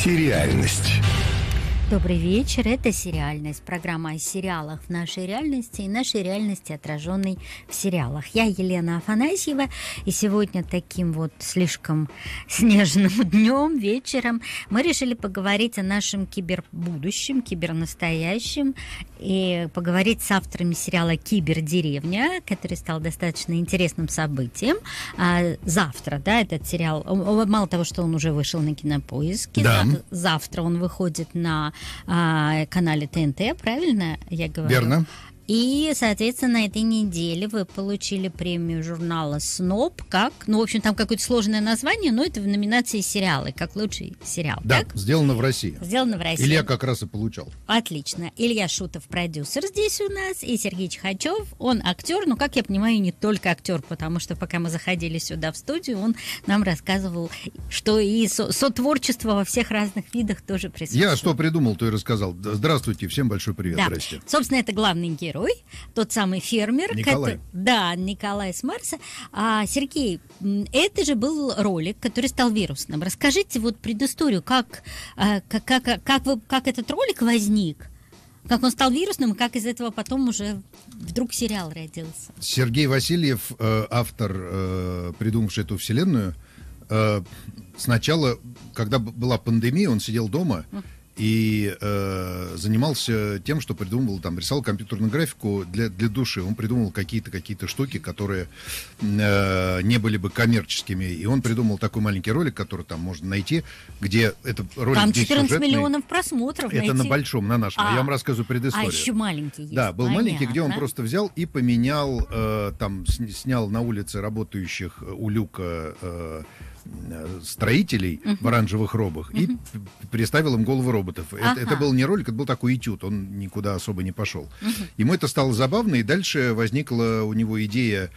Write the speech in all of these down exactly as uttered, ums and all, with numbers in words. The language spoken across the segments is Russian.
Сериальность. Добрый вечер, это «Сериальность», программа о сериалах в нашей реальности и нашей реальности, отраженной в сериалах. Я Елена Афанасьева, и сегодня таким вот слишком снежным днем, вечером, мы решили поговорить о нашем кибербудущем, кибернастоящем, и поговорить с авторами сериала «Кибердеревня», который стал достаточно интересным событием. А завтра, да, этот сериал, мало того, что он уже вышел на Кинопоиске, да. завтра он выходит на а, канале ТНТ, правильно я говорю? Верно. И, соответственно, на этой неделе вы получили премию журнала «Сноб» как, ну, в общем, там какое-то сложное название, но это в номинации сериалы, как лучший сериал. Да, так? сделано в России. Сделано в России. Илья как раз и получал. Отлично. Илья Шутов, продюсер здесь у нас, и Сергей Чихачев, он актер, ну, как я понимаю, не только актер, потому что пока мы заходили сюда в студию, он нам рассказывал, что и со- сотворчество во всех разных видах тоже присутствует. Я что придумал, то и рассказал. Здравствуйте, всем большой привет, Да. здрасте. Собственно, это главный герой. Тот самый фермер. Николай. Который, да, Николай с Марса. А, Сергей, это же был ролик, который стал вирусным. Расскажите вот предысторию, как, как, как, как, вы, как этот ролик возник, как он стал вирусным, и как из этого потом уже вдруг сериал родился. Сергей Васильев, автор, придумавший эту вселенную, сначала, когда была пандемия, он сидел дома и э, занимался тем, что придумывал, там, рисовал компьютерную графику для, для души. Он придумал какие-то, какие-то штуки, которые э, не были бы коммерческими. И он придумал такой маленький ролик, который там можно найти, где это ролик там четырнадцать сюжетный. миллионов просмотров. Это найти. на большом, на нашем. А, я вам рассказываю предысторию. А еще маленький есть. Да, был Понятно. маленький, где он просто взял и поменял, э, там, сня- снял на улице работающих у люка э, строителей uh-huh. в оранжевых робах uh-huh. и п- переставил им головы роботов. Uh-huh. Это, это был не ролик, это был такой этюд, он никуда особо не пошел. Uh-huh. Ему это стало забавно, и дальше возникла у него идея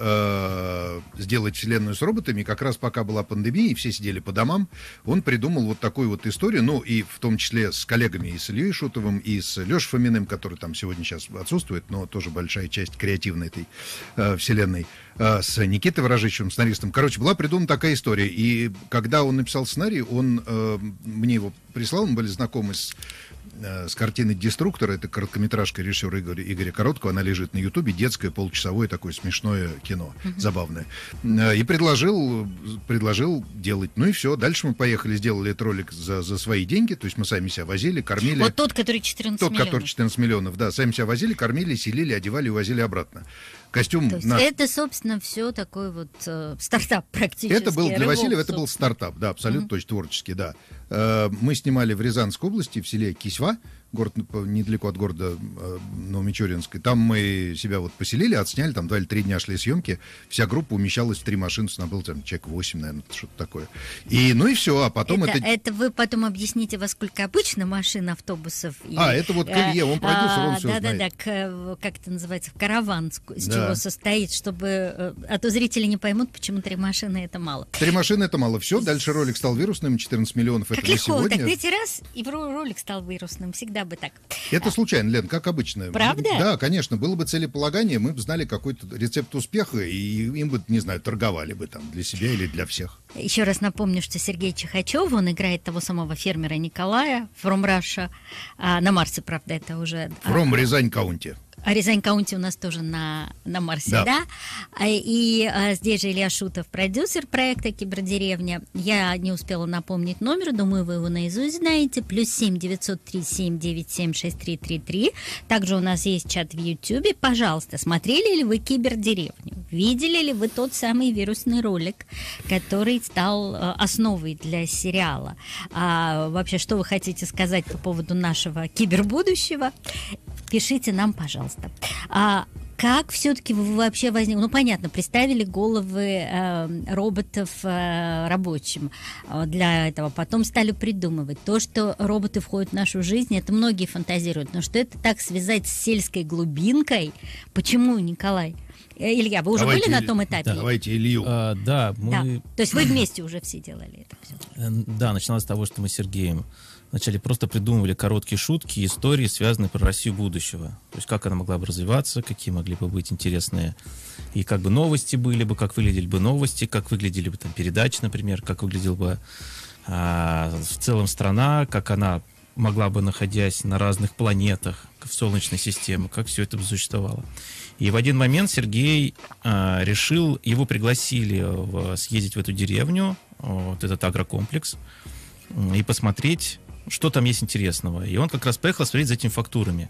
э, сделать вселенную с роботами. Как раз пока была пандемия, и все сидели по домам, он придумал вот такую вот историю, ну и в том числе с коллегами, и с Ильей Шутовым, и с Лешей Фоминым, который там сегодня сейчас отсутствует, но тоже большая часть креативной этой э, вселенной, э, с Никитой Ворожичевым, сценаристом. Короче, была придумана такая история. И когда он написал сценарий, он э, мне его прислал, мы были знакомы с, э, с картиной «Деструктор», это короткометражка режиссера Игоря, Игоря Короткого, она лежит на Ютубе, детское, получасовое такое смешное кино, uh-huh. забавное. Э, и предложил, предложил делать. Ну и все, дальше мы поехали, сделали этот ролик за, за свои деньги, то есть мы сами себя возили, кормили. Вот тот, который четырнадцать тот, миллионов. Тот, который четырнадцать миллионов, да, сами себя возили, кормили, селили, одевали и возили обратно. Костюм То есть наш... это, собственно, все такой вот э, стартап практически. Это был для рывок, Васильева, это был стартап, да, абсолютно mm-hmm. точно творческий, да. Э, мы снимали в Рязанской области, в селе Кисьва, город недалеко от города э, Новомичуринской. Там мы себя вот поселили, отсняли, там два или три дня шли съемки. Вся группа умещалась в три машины, там было там человек восемь, наверное, что-то такое. И, ну и все, а потом это... это... Это вы потом объясните, во сколько обычно машин, автобусов. И, а, это вот к Илье, он продюсер, он а, все да, знает. Да-да-да, как это называется, в караван, с да. чего состоит, чтобы... А то зрители не поймут, почему три машины это мало. Три машины это мало. Все, дальше ролик стал вирусным, четырнадцать миллионов как это на сегодня. Так третий раз, и ролик стал вирусным, всегда бы так. Это случайно, Лен, как обычно. Правда? Да, конечно. Было бы целеполагание, мы бы знали какой-то рецепт успеха, и им бы, не знаю, торговали бы там для себя или для всех. Еще раз напомню, что Сергей Чихачев, он играет того самого фермера Николая, From Russia, а, на Марсе, правда, это уже... From Рязань Каунти. А Рязань Каунти у нас тоже на, на Марсе, да? да? И а, здесь же Илья Шутов, продюсер проекта «Кибердеревня». Я не успела напомнить номер, думаю, вы его наизусть знаете. Плюс семь девятьсот три семь девять семь шесть три три три. Также у нас есть чат в Ютьюбе. Пожалуйста, смотрели ли вы «Кибердеревню»? Видели ли вы тот самый вирусный ролик, который стал а, основой для сериала? А, вообще, что вы хотите сказать по поводу нашего кибербудущего? Пишите нам, пожалуйста. А как все-таки вы вообще возникли? Ну, понятно, представили головы э, роботов э, рабочим для этого. Потом стали придумывать. То, что роботы входят в нашу жизнь, это многие фантазируют. Но что это так связать с сельской глубинкой? Почему, Николай? Илья, вы уже давайте, были на том этапе? Давайте Илью. А, да, мы... да. То есть вы вместе уже все делали это все? Да, начиналось с того, что мы с Сергеем вначале просто придумывали короткие шутки, истории, связанные про Россию будущего. То есть как она могла бы развиваться, какие могли бы быть интересные и как бы новости были бы, как выглядели бы новости, как выглядели бы там передачи, например, как выглядел бы а, в целом страна, как она могла бы, находясь на разных планетах в Солнечной системе, как все это бы существовало. И в один момент Сергей а, решил, его пригласили в, съездить в эту деревню, вот этот агрокомплекс, и посмотреть, что там есть интересного. И он как раз поехал смотреть за этими фактурами.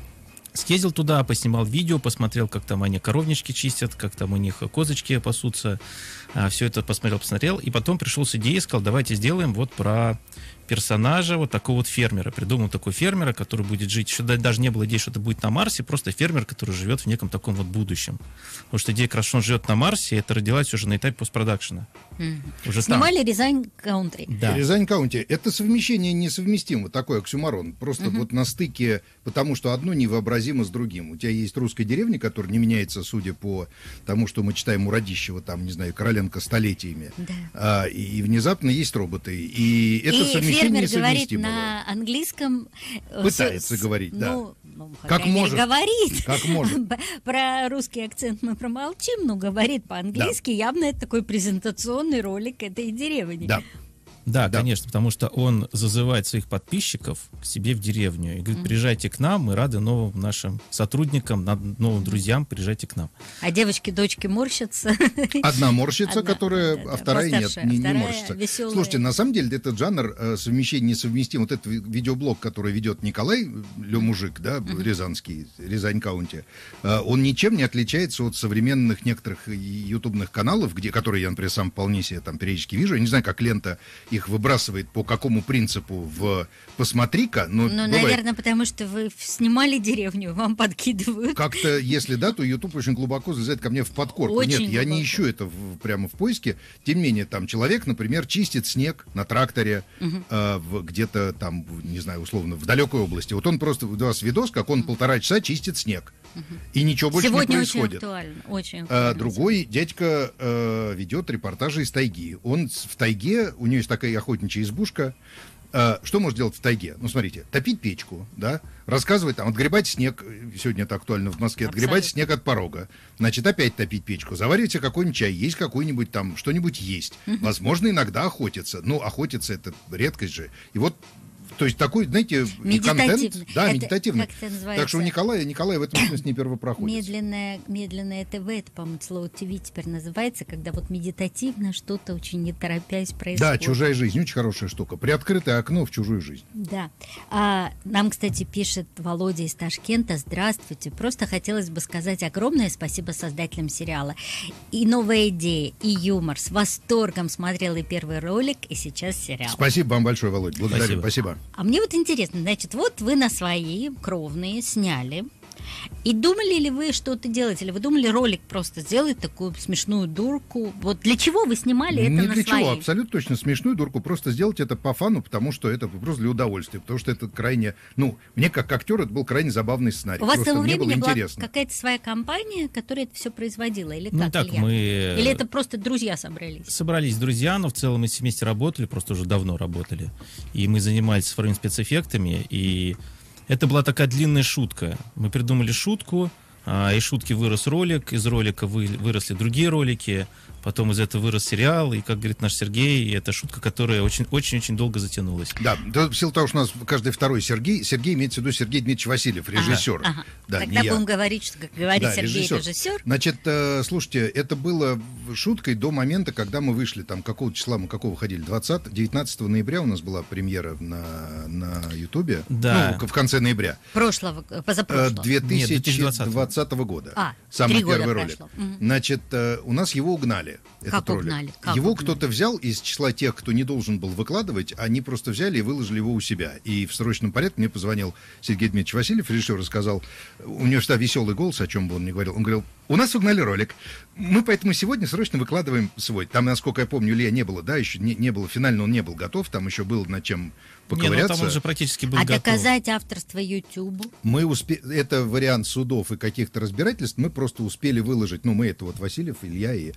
Съездил туда, поснимал видео, посмотрел, как там они коровнички чистят, как там у них козочки пасутся. А, все это посмотрел, посмотрел. И потом пришел с идеей и сказал, давайте сделаем вот про персонажа, вот такого вот фермера. Придумал такого фермера, который будет жить. Еще даже не было идеи, что это будет на Марсе, просто фермер, который живет в неком таком вот будущем. Потому что идея, как раз, что он живет на Марсе, это родилась уже на этапе постпродакшена. Mm-hmm. Уже Снимали там. Рязань Каунтри. Да. Рязань Каунти. Это совмещение несовместимо, такой оксюмарон. Просто Мгм. вот на стыке, потому что одно невообразимо с другим. У тебя есть русская деревня, которая не меняется, судя по тому, что мы читаем у Радищева, там, не знаю, Короленко столетиями. Да. А, и, и внезапно есть роботы. И это И совмещение фермер говорит несовместимого. на английском. э, Пытается с- с- говорить, да. Ну, ну, по Как крайней мере, может. говорит. Как может. Б- Про русский акцент мы промолчим, но говорит по-английски. Явно это такой презентационный ролик этой деревни. Да. Да, Да. конечно, потому что он зазывает своих подписчиков к себе в деревню и говорит, приезжайте к нам, мы рады новым нашим сотрудникам, на- новым друзьям, приезжайте к нам. А девочки, дочки морщатся. Одна морщится, Одна, которая, да, да, а вторая нет, постарше, не, а не вторая морщится. веселая. Слушайте, на самом деле этот жанр э, совмещения несовместим. Вот этот ви- видеоблог, который ведет Николай Ле-Мужик, да, Рязанский, Рязань Каунти, э, он ничем не отличается от современных некоторых и- ютубных каналов, где, которые я, например, сам вполне себе там периодически вижу. Я не знаю, как лента их выбрасывает, по какому принципу в «посмотри-ка», но Ну, бывает. наверное, потому что вы в- снимали деревню, вам подкидывают. Как-то, если да, то YouTube очень глубоко залезает ко мне в подкорку. Очень Нет, я не глубоко. ищу это в- прямо в поиске. Тем не менее, там человек, например, чистит снег на тракторе э, в- где-то там, в- не знаю, условно, в далекой области. Вот он просто, у вас видос, как он полтора часа чистит снег. И ничего больше Сегодня не очень происходит. актуально. Очень А, актуально. другой дядька э, ведет репортажи из тайги. Он с- в тайге, у него есть такая охотничья избушка. А, что может делать в тайге? Ну, смотрите, топить печку, да, рассказывать, там, отгребать снег, сегодня это актуально в Москве, отгребать Абсолютно. снег от порога, значит, опять топить печку, заваривать себе какой-нибудь чай, есть какой-нибудь там, что-нибудь есть. Возможно, иногда охотиться. Ну, охотиться — это редкость же. И вот, то есть такой, знаете, и контент, Медитативный. да, Это, медитативный. как это называется? Так что у Николая, Николай в этом смысле не первопроходец. Медленное, медленное ТВ, это, по-моему, слово ТВ теперь называется, когда вот медитативно что-то очень не торопясь происходит. Да, «Чужая жизнь» очень хорошая штука. Приоткрытое окно в чужую жизнь. Да. А, нам, кстати, пишет Володя из Ташкента. Здравствуйте. Просто хотелось бы сказать огромное спасибо создателям сериала. И новая идея, и юмор. С восторгом смотрел и первый ролик, и сейчас сериал. Спасибо вам большое, Володь. Благодарю. Спасибо. Спасибо. А мне вот интересно, значит, вот вы на свои кровные сняли. И думали ли вы что-то делать? Или вы думали ролик просто сделать, такую смешную дурку? Вот для чего вы снимали это Не на для свои? чего, абсолютно точно смешную дурку. Просто сделать это по фану, потому что это просто для удовольствия. Потому что это крайне... Ну, мне как актер это был крайне забавный сценарий. У вас к Просто тому мне было времени была интересно. какая-то своя компания, которая это все производила? Или как, Ну, так, Илья? мы... Или это просто друзья собрались? Собрались друзья, но в целом мы все вместе работали, просто уже давно работали. И мы занимались цифровыми спецэффектами, и это была такая длинная шутка. Мы придумали шутку, а, из шутки вырос ролик, из ролика вы, выросли другие ролики, потом из этого вырос сериал, и, как говорит наш Сергей, это шутка, которая очень-очень-очень долго затянулась. Да, да, в силу того, что у нас каждый второй Сергей, Сергей имеется в виду Сергей Дмитриевич Васильев, режиссер. Ага. Да, Тогда не я. будем говорить, что, как говорит Да, Сергей, режиссер. Значит, э, слушайте, это было шуткой до момента, когда мы вышли, там, какого числа мы какого ходили, двадцатого, девятнадцатого ноября у нас была премьера на, на Ютубе. Да. Ну, в конце ноября. Прошлого, Э, позапрошлого. две Нет, тысячи двадцатого. двадцатого года. А, Самый три года первый ролик. прошло. Мгм. Значит, э, у нас его угнали. Этот Как ролик. угнали? Как его угнали? кто-то взял из числа тех, кто не должен был выкладывать, они просто взяли и выложили его у себя. И в срочном порядке мне позвонил Сергей Дмитриевич Васильев, режиссер, и сказал, у него всегда веселый голос, о чем бы он ни говорил. Он говорил, у нас угнали ролик, мы поэтому сегодня срочно выкладываем свой. Там, насколько я помню, Илья не было, да, еще не, не было, финально он не был готов, там еще было над чем Не, ну поковыряться. там он же практически был А готов. доказать авторство Ютубу? Мы успе... Это вариант судов и каких-то разбирательств. Мы просто успели выложить, ну, мы это вот Васильев, Илья и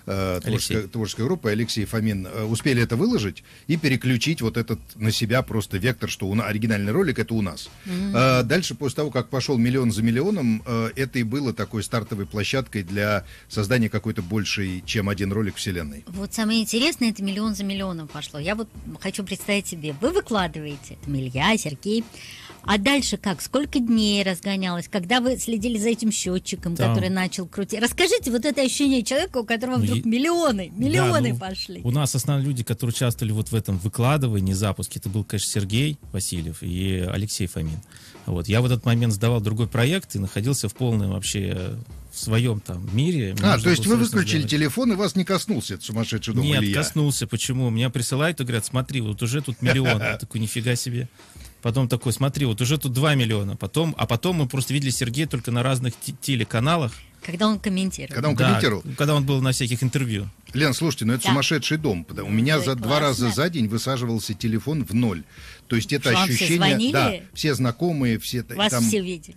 э, творческая, творческая группа, Алексей Фомин, э, успели это выложить и переключить вот этот на себя просто вектор, что у нас, оригинальный ролик это у нас. Mm-hmm. Э, дальше, после того, как пошел «Миллион за миллионом», э, это и было такой стартовой площадкой для создания какой-то большей, чем один ролик вселенной. Вот самое интересное, это «Миллион за миллионом» пошло. Я вот хочу представить себе, вы выкладываете, это Илья, Сергей, а дальше как? Сколько дней разгонялось? Когда вы следили за этим счетчиком, Там. который начал крутить? Расскажите вот это ощущение человека, у которого вдруг миллионы, миллионы да, ну, пошли. У нас основные люди, которые участвовали вот в этом выкладывании, запуске, это был, конечно, Сергей Васильев и Алексей Фомин. Вот. Я в этот момент сдавал другой проект и находился в полном вообще в своем там мире. Мне а, то есть вы выключили сделать. телефон, и вас не коснулся этот сумасшедший дом? Нет, Илья? Коснулся. Почему? Меня присылают и говорят, смотри, вот уже тут миллион. Я такой, нифига себе. Потом такой, смотри, вот уже тут два миллиона. Потом, а потом мы просто видели Сергея только на разных телеканалах. Когда он комментировал. Когда он да, комментировал. Когда он был на всяких интервью. Лен, слушайте, ну это да. сумасшедший дом. У меня за два раза за день высаживался телефон в ноль. То есть это что, ощущение... Все звонили? Да, все знакомые, все... Вас там... все видели.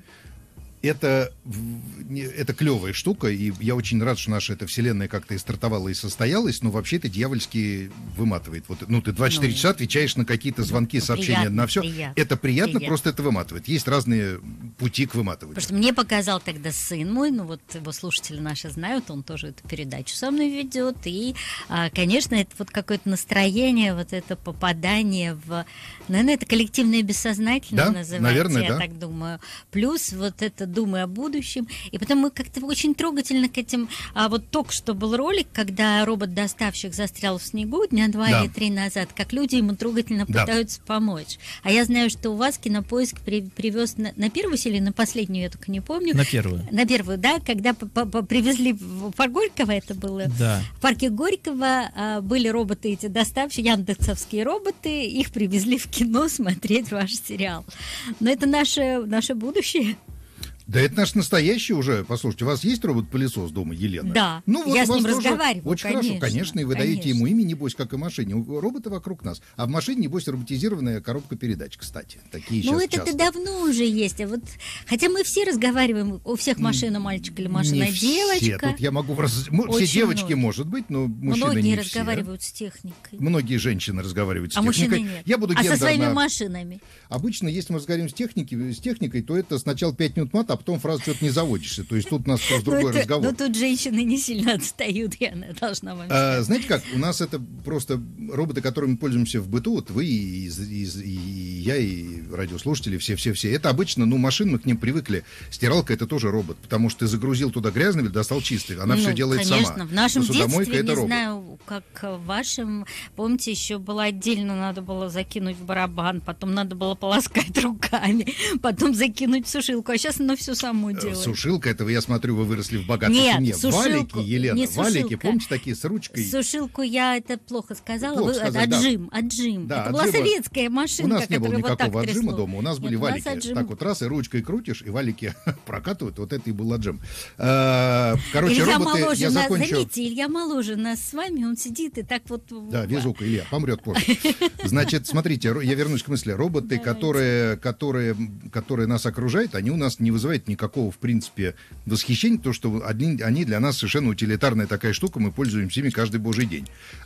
Это, это клевая штука, и я очень рад, что наша эта вселенная как-то и стартовала, и состоялась, но вообще это дьявольски выматывает. Вот, ну, ты двадцать четыре ну, часа отвечаешь на какие-то звонки, ну, сообщения, приятно, на все. Приятно, это приятно, приятно, просто это выматывает. Есть разные пути к выматыванию. Потому что мне показал тогда сын мой, ну вот его слушатели наши знают, он тоже эту передачу со мной ведет, и, конечно, это вот какое-то настроение, вот это попадание в... Наверное, это коллективное бессознательное да? называется, Наверное, я да. так думаю. Плюс вот это думы о будущем. И потом мы как-то очень трогательно к этим... А вот только что был ролик, когда робот-доставщик застрял в снегу дня два да. или три назад, как люди ему трогательно да. пытаются помочь. А я знаю, что у вас Кинопоиск при, привез на, на первую серию или на последнюю, я только не помню. На первую. На первую, да, когда привезли в парк Горького, это было. Да. В парке Горького а, были роботы эти доставщики, яндексовские роботы, их привезли в кино смотреть ваш сериал. Но это наше, наше будущее. Да это наш настоящий уже. Послушайте, у вас есть робот-пылесос дома, Елена? Да, ну, вот я с ним разговариваю, очень конечно, хорошо, конечно, и вы конечно. даете ему имя, небось, как и машине. Роботы вокруг нас. А в машине, небось, роботизированная коробка передач, кстати. Такие ну, сейчас это-то часто. давно уже есть. А вот... Хотя мы все разговариваем, у всех машина мальчик или машина не девочка. Все. Тут я могу... Раз... Все девочки, много. Может быть, но мужчины Многие не разговаривают все. с техникой. Многие женщины разговаривают с а техникой. А мужчины нет. Я буду а гендерно... со своими машинами? Обычно, если мы разговариваем с техникой, с техникой, то это сначала пять минут мат, а потом фраза что-то не заводишься. То есть тут у нас просто другой это, разговор. Но тут женщины не сильно отстают, я должна вам сказать. А, знаете как, у нас это просто роботы, которыми мы пользуемся в быту, вот вы и, и, и, и я, и радиослушатели, все-все-все. Это обычно, ну, машин, мы к ним привыкли. Стиралка — это тоже робот, потому что ты загрузил туда грязный, достал чистый. Она ну, все делает конечно. сама. В нашем детстве, это не робот. знаю, как в вашем, помните, еще было отдельно, надо было закинуть в барабан, потом надо было полоскать руками, потом закинуть в сушилку, а сейчас оно все само делает. Сушилка, этого, я смотрю, вы выросли в богатой Нет, семье. Сушилку, валики, Елена, не валики, помните, такие с ручкой? Сушилку я это плохо сказала. Плохо Вы, сказать, отжим, да. отжим. Да, это отжима. была советская машинка, у нас не было никакого вот отжима трясло. дома, у нас Нет, были у валики. нас отжим... Так вот раз и ручкой крутишь, и валики прокатывают, вот это и был отжим. А, короче, Илья роботы, моложе я нас, закончу... заметьте, Илья моложе нас с вами, он сидит и так вот... Да, везука, Илья, помрет позже. Значит, смотрите, я вернусь к мысли. Роботы, которые, которые, которые нас окружают, они у нас не вызывают никакого, в принципе, восхищения, потому что одни, они для нас совершенно утилитарная такая штука, мы пользуемся ими каждый божий день.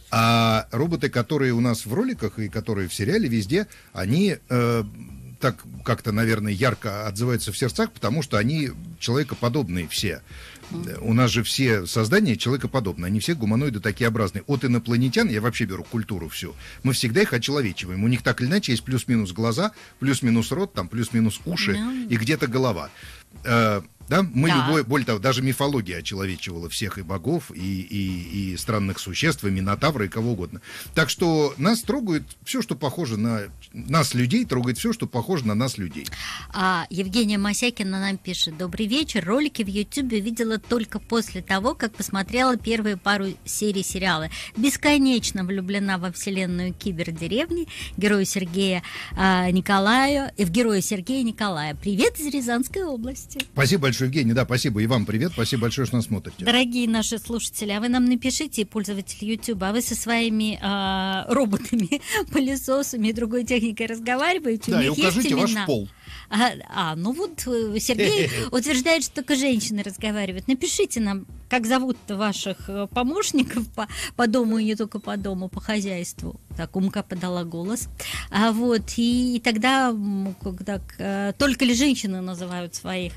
А роботы, которые у нас в роликах и которые в сериале везде, они э, так как-то, наверное, ярко отзываются в сердцах, потому что они человекоподобные все. У нас же все создания человекоподобные, они все гуманоиды такиеобразные. От инопланетян, я вообще беру культуру всю, мы всегда их очеловечиваем. У них так или иначе есть плюс-минус глаза, плюс-минус рот, там плюс-минус уши no. и где-то голова. Э, да, мы да. любой, более того, даже мифология очеловечивала всех и богов, и, и, и странных существ, и минотавра, и кого угодно. Так что нас трогает все, что похоже на нас, людей, трогает все, что похоже на нас, людей. А, Евгения Мосякина нам пишет: добрый вечер. Ролики в Ютубе видела только после того, как посмотрела первые пару серий сериала. Бесконечно влюблена во вселенную кибердеревни, героя Сергея а, Николая, и в героя Сергея Николая. Привет из Рязанской области. Спасибо большое, Евгений, да, спасибо. И вам привет, спасибо большое, что нас смотрите. Дорогие наши слушатели, а вы нам напишите, пользователи Ютуба, а вы со своими а, роботами, пылесосами и другой техникой разговариваете? Да, у и них укажите есть ваш имена? пол. А, а, ну вот Сергей утверждает, что только женщины разговаривают. Напишите нам, как зовут ваших помощников по, по дому и не только по дому, по хозяйству? Так, Умка подала голос. А вот, и, и тогда, когда а, только ли женщины называют своих,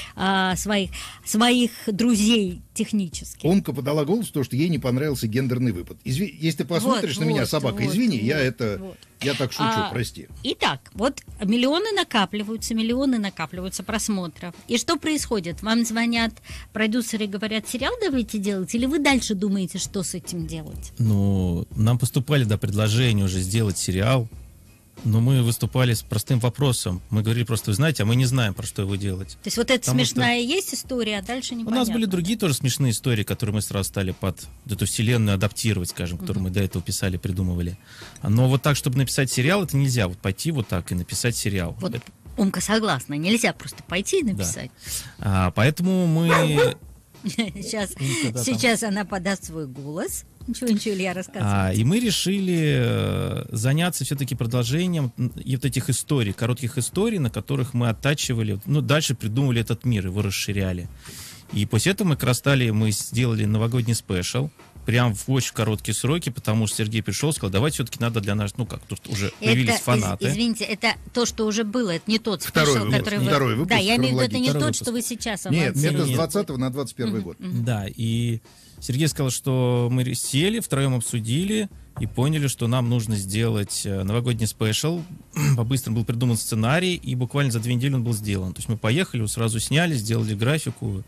а, своих, своих друзей технических? Умка подала голос, потому что ей не понравился гендерный выпад. Изви... Если ты посмотришь вот, на меня, вот, собака, вот, извини, вот, я это... Вот. Я так шучу, а, прости. Итак, вот миллионы накапливаются, миллионы накапливаются просмотров. И что происходит? Вам звонят продюсеры и говорят, сериал давайте делать, или вы дальше думаете, что с этим делать? Ну, нам поступали до предложения уже сделать сериал, но мы выступали с простым вопросом. Мы говорили просто, вы знаете, а мы не знаем, про что его делать. То есть вот эта Потому смешная что есть история, а дальше у непонятно. нас были другие тоже смешные истории, которые мы сразу стали под эту вселенную адаптировать, скажем, которую мы до этого писали, придумывали. Но вот так, чтобы написать сериал, это нельзя. Вот пойти вот так и написать сериал. Вот Это- Умка согласна, нельзя просто пойти и написать. а, поэтому мы... Сейчас, Умка, да, сейчас она подаст свой голос. Ничего, ничего, Илья рассказывает. А, и мы решили э, заняться все-таки продолжением м, и вот этих историй, коротких историй, на которых мы оттачивали, ну, дальше придумывали этот мир, его расширяли. И после этого мы как раз стали, мы сделали новогодний спешл, прям в очень короткие сроки, потому что Сергей пришел и сказал, давайте все-таки надо для нас, ну как, тут уже появились Это, фанаты. из- извините, это то, что уже было, это не тот Второй спешл, выпуск, который вы... второй выпуск Да, я имею в виду, это не Второй тот, выпуск. что вы сейчас Нет, анонсируете. это с нет. двадцатого на двадцать первый год. Да, и Сергей сказал, что мы сели, втроем обсудили и поняли, что нам нужно сделать э, новогодний спешл. По-быстрому был придуман сценарий, и буквально за две недели он был сделан. То есть мы поехали, сразу сняли, сделали графику,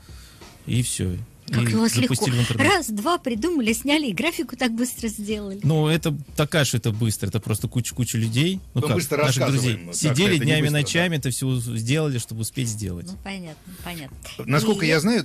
и все. Как и у вас легко. запустили в интернет. Раз, два придумали, сняли, и графику так быстро сделали. Ну, это такая, что это быстро. Это просто куча-куча людей. Ну, Мы как, быстро наших друзей. рассказываем. Сидели Так-то это не днями, быстро, ночами, это все сделали, чтобы успеть сделать. Ну, понятно, понятно. Насколько И- я знаю,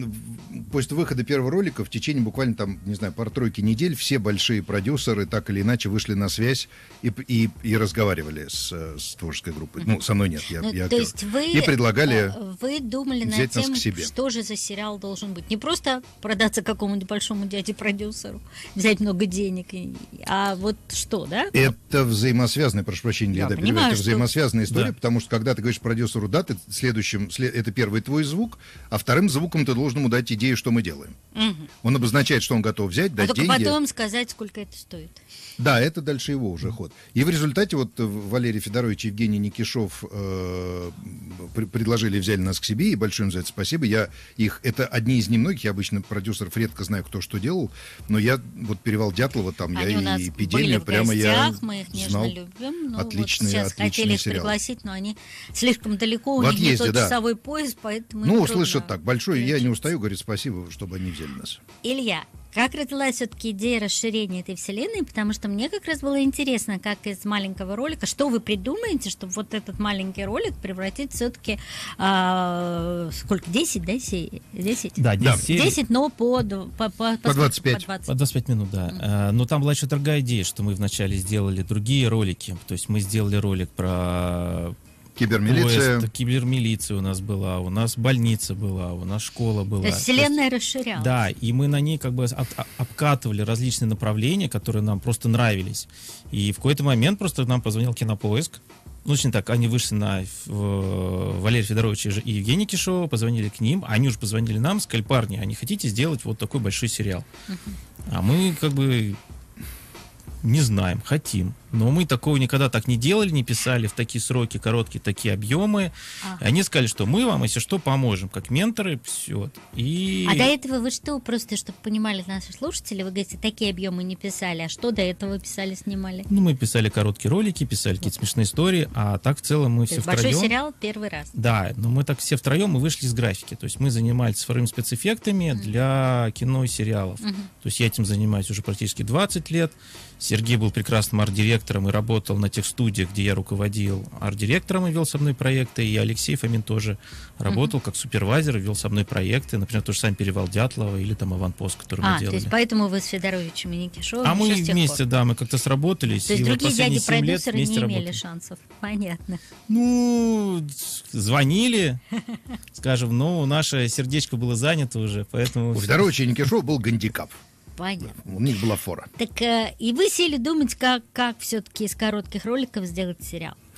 в- после выхода первого ролика в течение буквально там, не знаю, пары-тройки недель все большие продюсеры так или иначе вышли на связь и, и, и разговаривали с, с творческой группой. Ну, со мной нет, я, Ну, я то актер. есть вы, И предлагали э, вы думали над взять нас тем, к себе. что же за сериал должен быть. Не просто продаться какому-нибудь большому дяде-продюсеру, взять много денег, и- а вот что, да? Это взаимосвязанная, прошу прощения, Я Леда, понимаю, перебиваю, это что- взаимосвязанная история, Да. потому что когда ты говоришь продюсеру, да, ты следующим, сле- это первый твой звук, а вторым звуком ты должен ему дать идею, что мы делаем. Мгм. Он обозначает, что он готов взять, А дать только деньги. потом сказать, сколько это стоит. Да, это дальше его уже ход. И в результате вот э, Валерий Федорович и Евгений Никишов э, при- предложили, взяли нас к себе, и большое им за это спасибо. Я их, это одни из немногих, я обычно продюсеров редко знаю, кто что делал, но я вот Перевал Дятлова, там Они я у нас и были эпидемия, в прямо гостях, я мы их нежно знал. любим. Ну, Отличные, вот сейчас отличные хотели их сериалы. пригласить, но они слишком далеко, у В них отъезде, не тот да. часовой пояс, поэтому им Ну, трудно услышат так, большой, я не включиться. устаю, говорит, спасибо, чтобы они взяли нас. Илья, как родилась все-таки идея расширения этой вселенной? Потому что мне как раз было интересно, как из маленького ролика, что вы придумаете, чтобы вот этот маленький ролик превратить все-таки сколько, десять, да, се- десять? Да, Да. десять серий. десять, но по, д- по, по, По двадцать пять. по двадцать. По двадцать пять минут, да. А, но там была еще другая идея, что мы вначале сделали другие ролики. То есть мы сделали ролик про Кибермилиция. поезд, кибермилиция у нас была, у нас больница была, у нас школа была. То есть вселенная расширялась. Да, и мы на ней как бы от- а- обкатывали различные направления, которые нам просто нравились. И в какой-то момент просто нам позвонил Кинопоиск. Ну, очень так, они вышли на в, Валерия Федоровича и Евгения Кишова, позвонили к ним, они уже позвонили нам, сказали, парни, а не хотите сделать вот такой большой сериал? А мы как бы не знаем, хотим. Но мы такого никогда так не делали, не писали в такие сроки, короткие такие объемы. Ага. И они сказали, что мы вам, если что, поможем, как менторы, все. И... А до этого вы что, просто чтобы понимали наши слушатели, вы говорите, такие объемы не писали, а что до этого писали, снимали? Ну, мы писали короткие ролики, писали какие-то смешные истории, а так в целом мы То все есть большой втроем... сериал первый раз. Да, но мы так все втроем мы вышли из графики. То есть мы занимались цифровыми спецэффектами для кино и сериалов. То есть я этим занимаюсь уже практически двадцать лет. Сергей был прекрасным арт-директором и работал на тех студиях, где я руководил арт-директором и вел со мной проекты. И Алексей Фомин тоже работал как супервайзер и вел со мной проекты. Например, тоже сам Перевал Дятлова или там Аванпост, который А, мы то делали. есть поэтому вы с Федоровичем и Никишовым А мы еще с тех вместе, пор. да, мы как-то сработались. То есть и вот другие последние семь лет дяди-продюсеры вместе не имели работаем. шансов. Понятно. Ну, звонили, скажем, но наше сердечко было занято уже, поэтому... У Федоровича и Никишова был гандикап. Понятно. У них была фора. Так э, и вы сели думать, как, как все-таки из коротких роликов сделать сериал.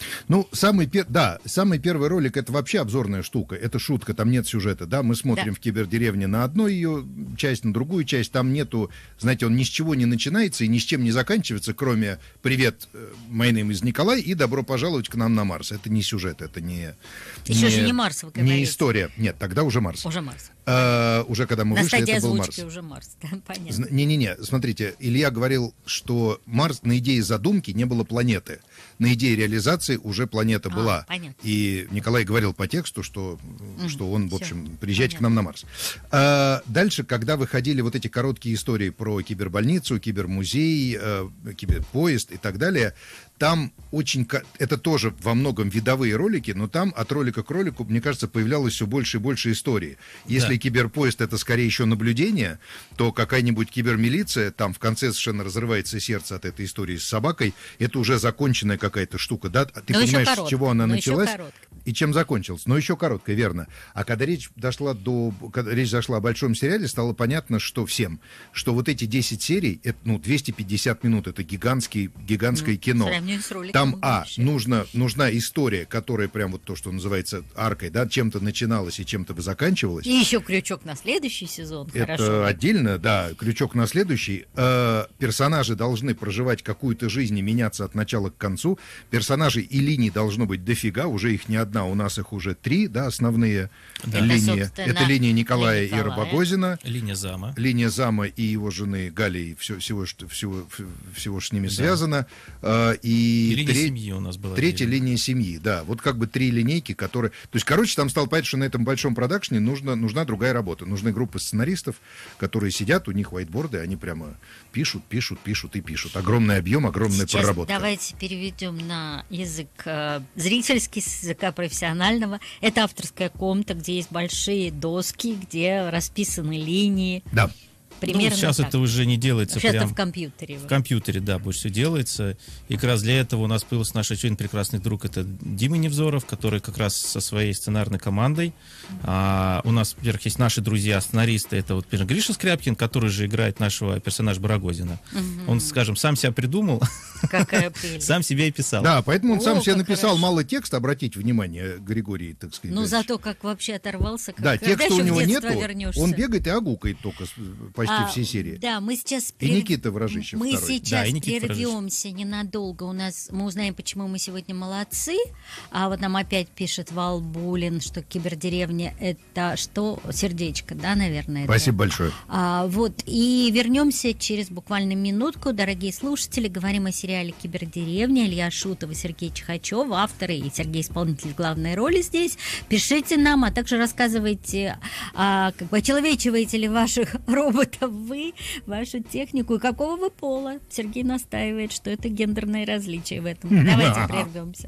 Ну, самый, пер... да, самый первый ролик — это вообще обзорная штука, это шутка, там нет сюжета, да, мы смотрим Да. в Кибердеревне на одну ее часть, на другую часть, там нету, знаете, он ни с чего не начинается и ни с чем не заканчивается, кроме «Привет, my name is Николай» и «Добро пожаловать к нам на Марс». Это не сюжет, это не... Еще же не Марс, вы говорите. Не история, нет, тогда уже Марс. Уже Марс. А, уже когда мы На вышли, стадии это был Марс. озвучки уже Марс, да, понятно. Зна- Не-не-не, смотрите, Илья говорил, что Марс на идее задумки не было планеты. На идее реализации уже планета А, была. понятно. И Николай говорил по тексту, что, Мгм, что он, в всё, общем, приезжайте понятно. к нам на Марс. А, дальше, когда выходили вот эти короткие истории про кибербольницу, кибермузей, э, киберпоезд и так далее, там очень... ко- Это тоже во многом видовые ролики, но там от ролика к ролику, мне кажется, появлялось все больше и больше историй. Если Да. киберпоезд — это скорее еще наблюдение, то какая-нибудь кибермилиция, там в конце совершенно разрывается сердце от этой истории с собакой, это уже законченная какая-то штука, да? Ты Но еще понимаешь, с короткая, чего она но еще началась короткая. и чем закончилась. Но еще короткая, верно. А когда речь дошла до... Когда речь зашла о большом сериале, стало понятно, что всем, что вот эти десять серий, это, ну, двести пятьдесят минут, это гигантский, гигантское кино. Сравнивать с роликом Там, а, больше. нужно, нужна история, которая прям вот то, что называется аркой, да, чем-то начиналась и чем-то бы заканчивалась. И еще крючок на следующий сезон. Это Хорошо. отдельно, да, крючок на следующий. Э, персонажи должны проживать какую-то жизнь и меняться от начала к концу. Персонажей и линий должно быть дофига, уже их не одна, у нас их уже три, да, основные Да. Это, линии. собственно, Это линия Николая Николая. и Рабогозина, Линия зама. линия зама и его жены Гали, все, всего, что- всего, всего с ними Да. связано. Э, и И линия тре- семьи у нас была. Третья отдельно. линия семьи, да. Вот как бы три линейки, которые... То есть, короче, там стало понятно, что на этом большом продакшне нужно, нужна другая работа. Нужны группы сценаристов, которые сидят, у них вайтборды, они прямо пишут, пишут, пишут и пишут. Огромный объем, огромная Сейчас проработка. давайте переведем на язык э, зрительский, с языка профессионального. Это авторская комната, где есть большие доски, где расписаны линии. Да. Примерно Ну, сейчас так. это уже не делается Сейчас прям... это в компьютере. В компьютере, да, больше всего делается. И как раз для этого у нас появился наш очень прекрасный друг, это Дима Невзоров, который как раз со своей сценарной командой. А, у нас, во-первых, есть наши друзья, сценаристы, это вот например, Гриша Скряпкин, который же играет нашего персонажа Барагозина. Мгм. Он, скажем, сам себя придумал, Какая прелесть. сам себя и писал. Да, поэтому он О, сам себе как написал хорошо. мало текста, обратите внимание, Григорий, так сказать. Ну, да. зато как вообще оторвался. Как, Да, когда текста у еще в него детство нету, вернешься? он бегает и огукает только с- почти А, все серии. Да, мы сейчас... И прерв- Никита Вражищев Мы второй. сейчас Да, и Никита прервемся ненадолго. У нас мы узнаем, почему мы сегодня молодцы. А вот нам опять пишет Вал Булин, что кибердеревня — это что? Сердечко, да, наверное? это? Спасибо большое. А, вот, и вернемся через буквально минутку. Дорогие слушатели, говорим о сериале «Кибердеревня». Илья Шутов и Сергей Чихачев, авторы, и Сергей исполнитель главной роли здесь. Пишите нам, а также рассказывайте, а, как бы очеловечиваете ли ваших роботов вы, вашу технику, и какого вы пола. Сергей настаивает, что это гендерное различие в этом. Давайте прервемся.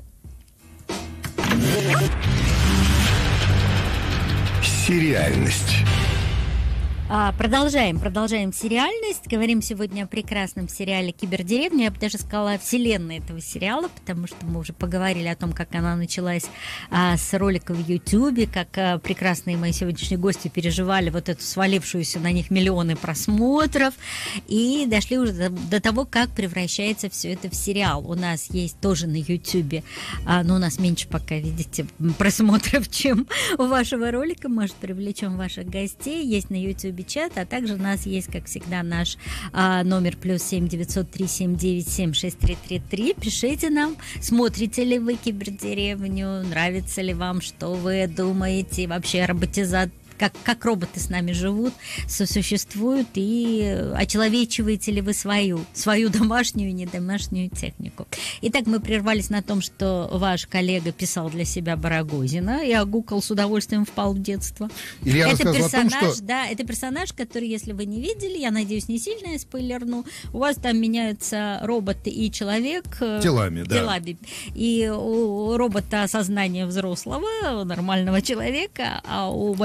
Сериальность. А, продолжаем, продолжаем сериальность. Говорим сегодня о прекрасном сериале «Кибердеревня». Я бы даже сказала о вселенной этого сериала, потому что мы уже поговорили о том, как она началась а, с ролика в Ютьюбе, как а, прекрасные мои сегодняшние гости переживали вот эту свалившуюся на них миллионы просмотров, и дошли уже до, до того, как превращается все это в сериал. У нас есть тоже на Ютьюбе, а, но у нас меньше пока, видите, просмотров, чем у вашего ролика. Может, привлечем ваших гостей. Есть на Ютьюбе чат, а также у нас есть, как всегда, наш а, номер плюс семь девятьсот три семь девять семь шесть три три три. Пишите нам, смотрите ли вы «Кибердеревню», нравится ли вам, что вы думаете, вообще роботизация, как, как роботы с нами живут, сосуществуют, и очеловечиваете ли вы свою, свою домашнюю и недомашнюю технику. Итак, мы прервались на том, что ваш коллега писал для себя Барагозина и огукал с удовольствием, впал в детство. Илья Это рассказывал о том, персонаж, что... да, это персонаж, который, если вы не видели, я надеюсь, не сильно я спойлерну, у вас там меняются роботы и человек. э, Телами, да. телами. И у робота сознание взрослого, нормального человека, а у большого взрослого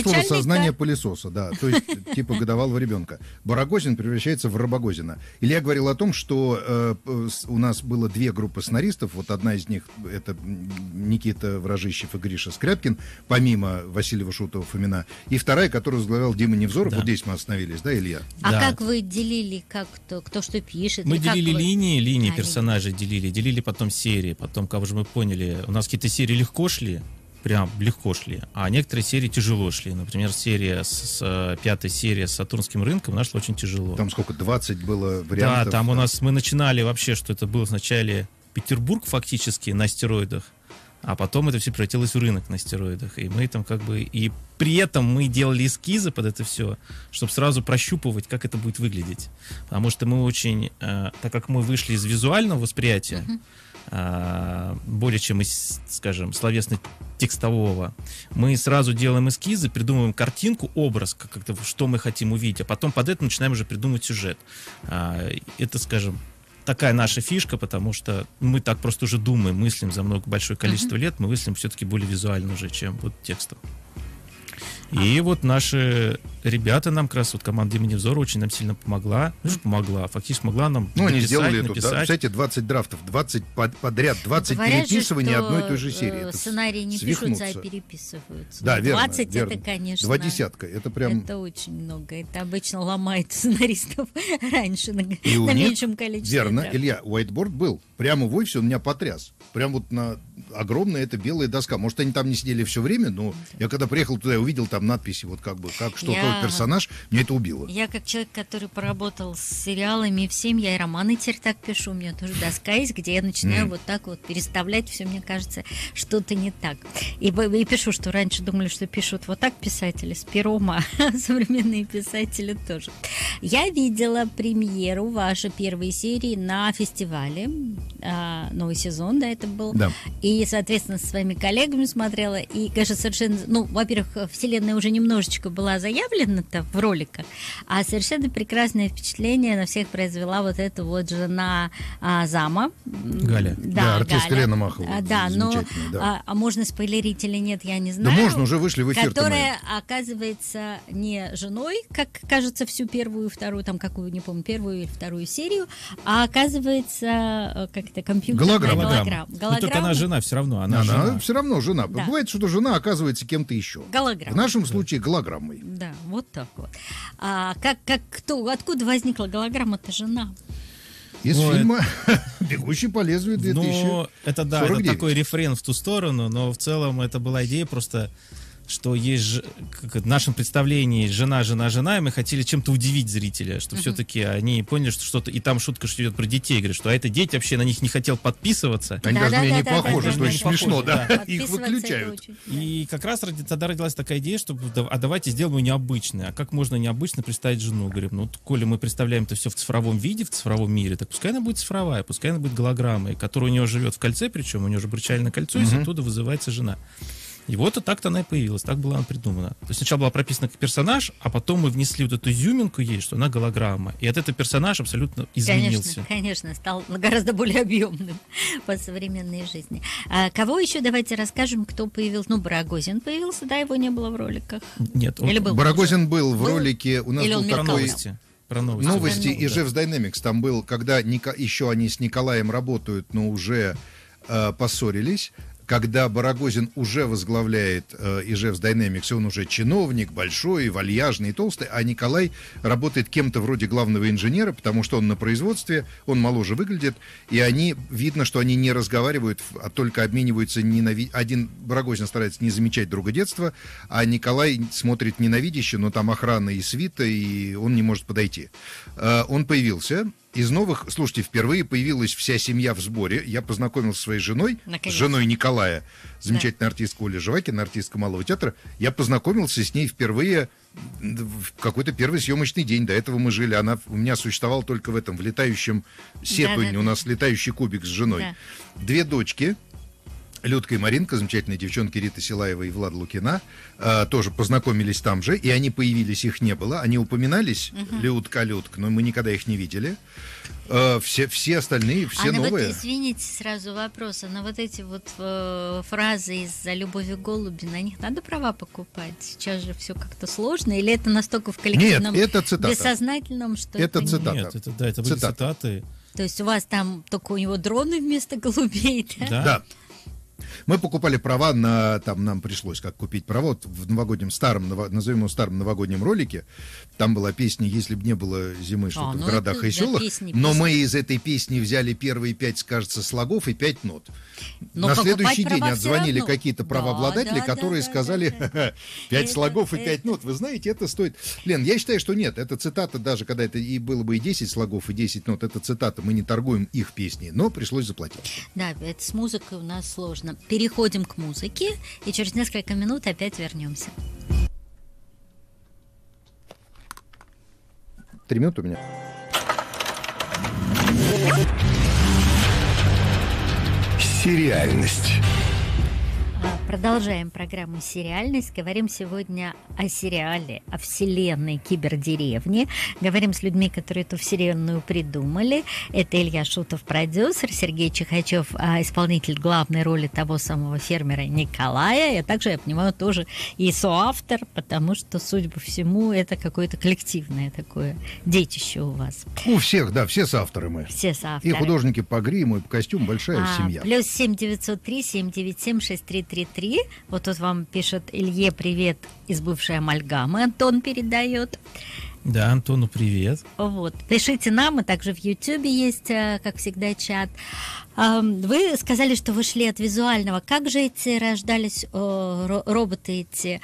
взрослого начальника. сознания пылесоса, да, то есть типа годовалого ребенка. Барагозин превращается в Рабогозина. Илья говорил о том, что э, у нас было две группы сценаристов, вот одна из них это Никита Вражищев и Гриша Скряпкин, помимо Васильева, Шутова, Фомина, и вторая, которую возглавлял Дима Невзоров, Да. вот здесь мы остановились, да, Илья? А Да. как вы делили, как кто, кто что пишет? Мы или как делили вы- линии, линии А, персонажей делили, делили потом серии, потом, как уже мы поняли, у нас какие-то серии легко шли, прям легко шли, а некоторые серии тяжело шли. Например, серия с, с пятая серия с Сатурнским рынком у нас шла очень тяжело. Там сколько, двадцать было вариантов? Да, там у нас мы начинали вообще, что это был сначала Петербург фактически на стероидах, а потом это все превратилось в рынок на стероидах. И мы там как бы... И при этом мы делали эскизы под это все, чтобы сразу прощупывать, как это будет выглядеть. Потому что мы очень... Э, так как мы вышли из визуального восприятия, э, более чем из, скажем, словесно-текстового, мы сразу делаем эскизы, придумываем картинку, образ, как, как-то, что мы хотим увидеть, а потом под это начинаем уже придумывать сюжет. А, это, скажем, такая наша фишка, потому что мы так просто уже думаем, мыслим за много большое количество uh-huh. лет, мы мыслим все-таки более визуально уже, чем вот текстом. И вот наши ребята нам, как раз вот команда имени Невзора очень нам сильно помогла. Ну, что помогла, фактически помогла нам Ну, они написать, сделали эту, написать. да, кстати, двадцать драфтов, двадцать под- подряд, двадцать Говорят же, переписываний что, одной и той же серии. э, Это Сценарии не свихнуться. пишутся, а переписываются. Да, верно, двадцать верно. это, конечно... Два десятка, это прям... Это очень много. Это обычно ломает сценаристов раньше на, И у на них- меньшем количестве. Верно, драфтов. Илья, whiteboard был. Прямо в офисе он меня потряс. Прям вот на огромная эта белая доска. Может, они там не сидели все время, но я когда приехал туда, я увидел там надписи, вот как бы, как что Я- тот персонаж, меня это убило. Я как человек, который поработал с сериалами и всем, я и романы теперь так пишу, у меня тоже доска есть, где я начинаю Мгм. вот так вот переставлять все, мне кажется, что-то не так. И, б- и пишу, что раньше думали, что пишут вот так писатели с пером, а современные писатели тоже. Я видела премьеру вашей первой серии на фестивале, а, новый сезон, да, это был. Да. И, соответственно, со своими коллегами смотрела. И, конечно, совершенно... Ну, во-первых, вселенная уже немножечко была заявлена-то в роликах, а совершенно прекрасное впечатление на всех произвела вот эта вот жена а, зама. Галя. Да, Да, артистка Галя. Лена Махова, А, да, но... замечательная, да. А, а можно спойлерить или нет, я не Да знаю. можно, уже вышли в эфир. Которая оказывается не женой, как кажется, всю первую, вторую, там какую, не помню, первую или вторую серию, а оказывается, э, как это, компьютерная Голограмма. голограмма. Ну, только она Голограмма. жена все равно, она, Она жена. все равно жена. Да. Бывает, что жена оказывается кем-то еще. Голограмма. В нашем случае голограммой. Да, вот так вот. А как, как кто, откуда возникла голограмма-то жена? Из Ну, фильма «Бегущий по лезвию» две тысячи. Ну, это да, сорок это девять. такой рефрен в ту сторону, но в целом это была идея просто, что есть ж- как в нашем представлении жена, жена, жена, и мы хотели чем-то удивить зрителя, что все-таки они поняли, что что-то, и там шутка что идет про детей, говорят, что а это дети вообще на них не хотел подписываться. Они Да, даже да, мне да, не да, похожи, да, что да, очень да. смешно, да. Их Подписываться это выключают. очень- И как раз ради- тогда родилась такая идея, что да- а давайте сделаем ее необычной. А как можно необычно представить жену? Говорим, ну, вот, коли мы представляем это все в цифровом виде, в цифровом мире, так пускай она будет цифровая, пускай она будет голограммой, которая у нее живет в кольце, причем у нее же обручальное кольцо, и оттуда вызывается жена. И вот и так-то она и появилась, так была она придумана. То есть сначала была прописана как персонаж, а потом мы внесли вот эту изюминку ей, что она голограмма. И от этого персонаж абсолютно изменился. Конечно, конечно, стал гораздо более объемным по современной жизни. А кого еще давайте расскажем, кто появился? Ну, Барагозин появился, да, его не было в роликах. Нет, он- Или был? Барагозин был в Был? ролике, у нас Или был он про мелькал? такой... новости. Про новости. Новости А, и Jeffs Dynamics там был, когда Ника- еще они с Николаем работают, но уже э, поссорились. Когда Барагозин уже возглавляет э, Ижевс Dynamics, и он уже чиновник, большой, вальяжный и толстый, а Николай работает кем-то вроде главного инженера, потому что он на производстве, он моложе выглядит, и они, видно, что они не разговаривают, а только обмениваются ненави... Один Барагозин старается не замечать друга детства, а Николай смотрит ненавидяще, но там охрана и свита, и он не может подойти. Э, он появился. Из новых, слушайте, впервые появилась вся семья в сборе. Я познакомился со своей женой, Наконец. с женой Николая, замечательная артистка Оля Живакина, артистка Малого театра. Я познакомился с ней впервые в какой-то первый съемочный день. До этого мы жили. Она у меня существовала только в этом, в летающем сетуне. Да-да-да. У нас летающий кубик с женой. Да. Две дочки. Людка и Маринка, замечательные девчонки Рита Силаева и Влада Лукина, э, тоже познакомились там же, и они появились, их не было. Они упоминались, угу. Людка, Людка, но мы никогда их не видели. Э, все, все остальные, все а новые. Вот, извините, сразу вопрос. А на вот эти вот э, фразы из-за Любови Голуби, на них надо права покупать? Сейчас же все как-то сложно? Или это настолько в коллективном, нет, это цитата. Бессознательном, что это, это цитата. Нет, это, да, это были цитата. цитаты. То есть у вас там только у него дроны вместо голубей, да? Да. Да. Мы покупали права на, там нам пришлось как купить права вот в новогоднем старом, назовем его старом новогоднем ролике. Там была песня «Если б не было зимы, что-то а, в ну городах и селах». Песни, но песни. мы из этой песни взяли первые пять, кажется, слогов и пять нот. Но на следующий день права отзвонили равно. какие-то правообладатели, да, да, которые да, сказали да, да. пять Это, слогов и это... пять нот. Вы знаете, это стоит... Лен, я считаю, что нет. Это цитата, даже когда это и было бы и десять слогов, и десять нот, это цитата. Мы не торгуем их песней, но пришлось заплатить. Да, это с музыкой у нас сложно. Переходим к музыке, и через несколько минут опять вернемся. Три минуты у меня. Сериальность. Продолжаем программу «Сериальность». Говорим сегодня о сериале, о вселенной кибердеревни. Говорим с людьми, которые эту вселенную придумали. Это Илья Шутов, продюсер, Сергей Чихачев, исполнитель главной роли того самого фермера Николая. И также, я понимаю, тоже и соавтор, потому что, судя по всему, это какое-то коллективное такое детище у вас. У всех, да, все соавторы мы. Все соавторы. И художники по гриму, и по костюму, большая а, семья. Плюс семь девятьсот три семь девять семь шесть три три три. Вот тут вам пишет Илье привет из бывшей амальгамы. Антон передает. Да, Антону привет. Вот. Пишите нам, и также в Ютьюбе есть, как всегда, чат. Вы сказали, что вы шли от визуального. Как же эти рождались роботы эти?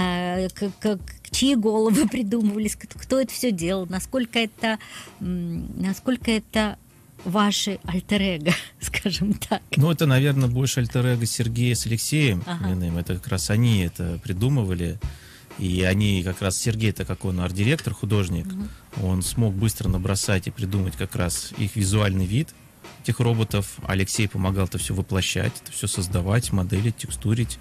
Чьи головы придумывались? Кто это все делал? Насколько это... Насколько это ваши альтер-эго, скажем так? Ну, это, наверное, больше альтер-эго Сергея с Алексеем. Ага. Это как раз они это придумывали. И они как раз, Сергей-то как он арт-директор, художник, угу. он смог быстро набросать и придумать как раз их визуальный вид, этих роботов. Алексей помогал это все воплощать, это все создавать, моделить, текстурить.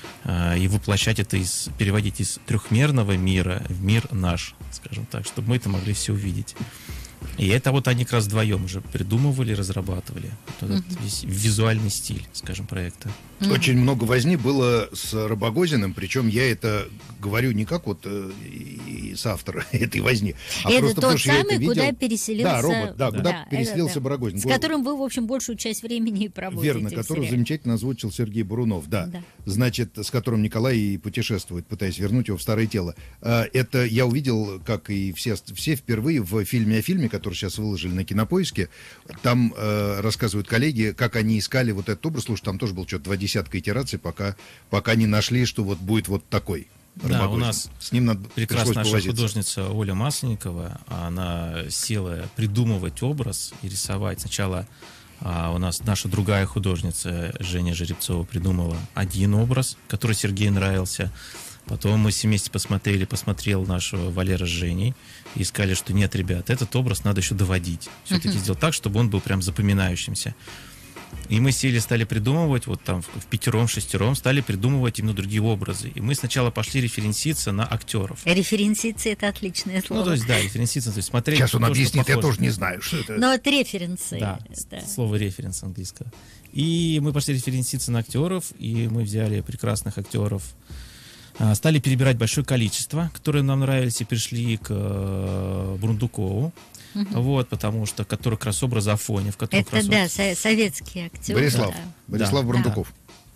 И воплощать это, из, переводить из трехмерного мира в мир наш, скажем так, чтобы мы это могли все увидеть. И это вот они как раз вдвоем уже придумывали, разрабатывали вот этот mm-hmm. весь визуальный стиль, скажем, проекта. Mm-hmm. Очень много возни было с Рабогозиным, причем я это говорю не как вот э, соавтор этой возни, а это просто тот потому, что я самый, это видел. куда переселился... Да, робот, да, да. куда да, переселился это, да. Барагозин. С которым вы, в общем, большую часть времени и проводите. Верно, которого замечательно озвучил Сергей Бурунов, да. да. Значит, с которым Николай и путешествует, пытаясь вернуть его в старое тело. Это я увидел, как и все, все впервые в фильме о фильме, который сейчас выложили на Кинопоиске. Там э, рассказывают коллеги, как они искали вот этот образ. Слушай, там тоже было что-то два десятка итераций, пока, пока не нашли, что вот будет вот такой. Да, у нас с ним надо прекрасная наша повозиться. художница Оля Масленникова. Она села придумывать образ и рисовать. Сначала а, у нас наша другая художница Женя Жеребцова придумала один образ, который Сергею нравился. Потом мы все вместе посмотрели, посмотрел нашего Валера с Женей и сказали, что нет, ребят, этот образ надо еще доводить. Все-таки uh-huh. сделать так, чтобы он был прям запоминающимся. И мы сели, стали придумывать, вот там в пятером, шестером, стали придумывать именно другие образы. И мы сначала пошли референситься на актеров. Референситься — это отличное слово. Ну, то есть, да, референситься, то есть смотреть... Сейчас он то, объяснит, я тоже не знаю, что это. Но это референсы. Да, да. слово референс английского. И мы пошли референситься на актеров, и мы взяли прекрасных актеров, стали перебирать большое количество, которые нам нравились, и пришли к э, Брундукову, uh-huh. вот, потому что, который как раз образ Афони, в котором это, да, раз... со- советский актер. Борислав, да. Борислав да. Брундуков.